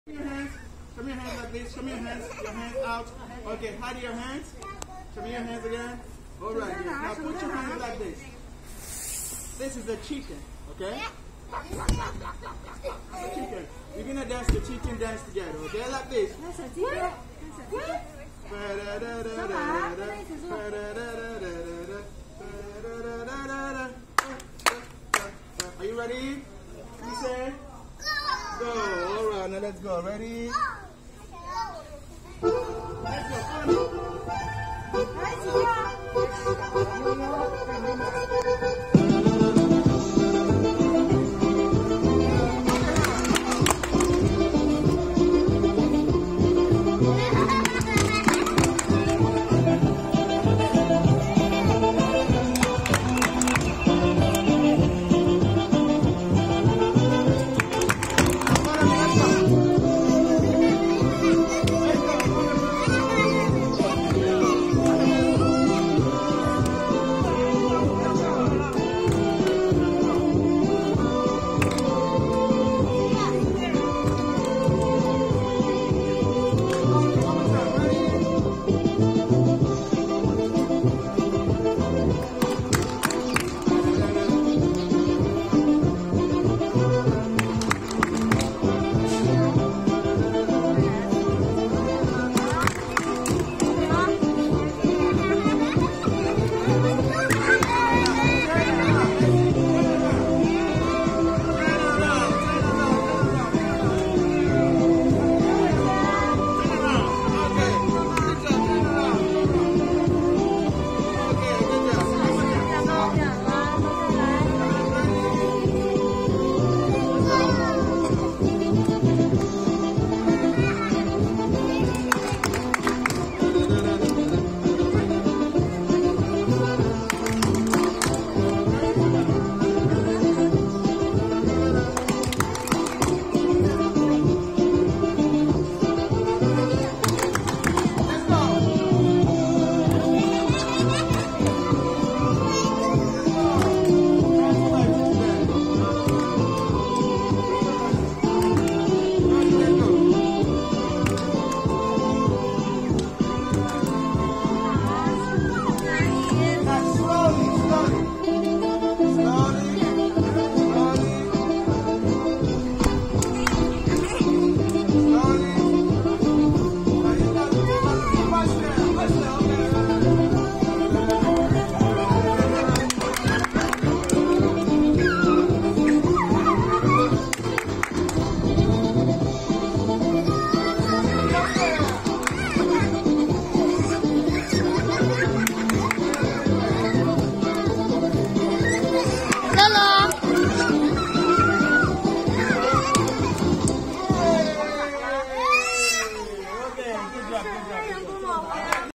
Show me your hands. Show me your hands like this. Show me your hands. Your hands out. Okay, hide your hands. Show me your hands again. All right. Yes. Now put your hands like this. This is a chicken, okay? Chicken. You're gonna dance the chicken dance together, okay? Like this. Are you ready? You say? Go. All right, now let's go. Ready? Let's go. Hello.